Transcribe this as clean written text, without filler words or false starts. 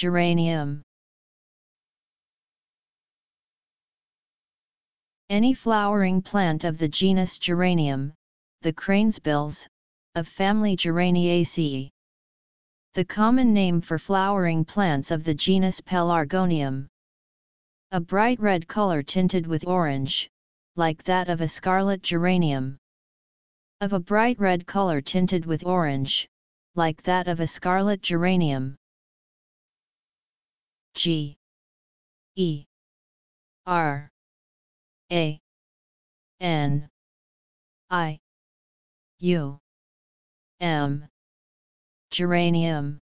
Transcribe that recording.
Geranium. Any flowering plant of the genus Geranium, the cranesbills, of family Geraniaceae. The common name for flowering plants of the genus Pelargonium. A bright red color tinted with orange, like that of a scarlet geranium. Of a bright red color tinted with orange, like that of a scarlet geranium. G E R A N I U M. Geranium.